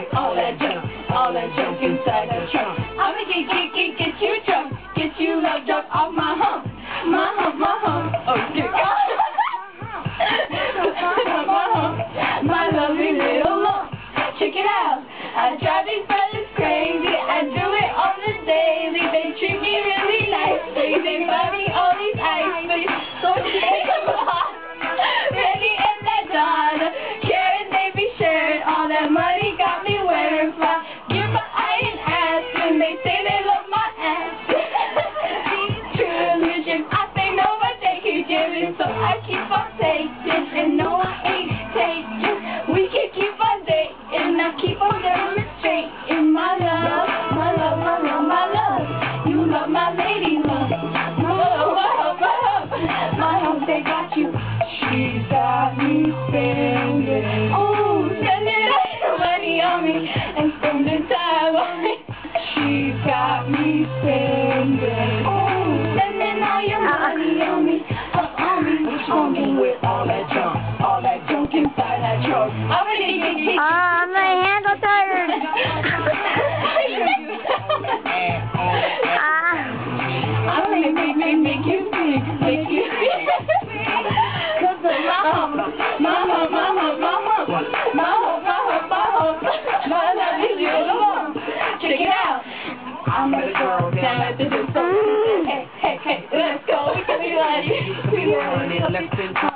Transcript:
all that junk inside the trunk. I'ma get you drunk, get you love drunk off my hump. Oh, shit. My lovely little lump. Check it out. I drive these fellas crazy. I do it on the daily. They treat me really nicely. They buy me all these ice cream. So take them off. Ready and that dollar. Caring, they be sharing. All that money got me wearing fly. Give my iron ass when they say they love my ass. True religion. I say no, but they keep giving. So I keep on taking. And no, I ain't taking. We can keep on dating. I keep on demonstrating my love. You love my lady love. My home, they got you. She's got me spending. Oh, spending money on me and spending time on me. She's got me spending. Oh, spending all your money on me. What you gonna do with all that junk inside that trunk? I'm gonna get my hands are tired. I'm gonna make you big. Cause my lovely little mom. Check it out. I'm a girl down at the disco. Hey, let's go. We can be like,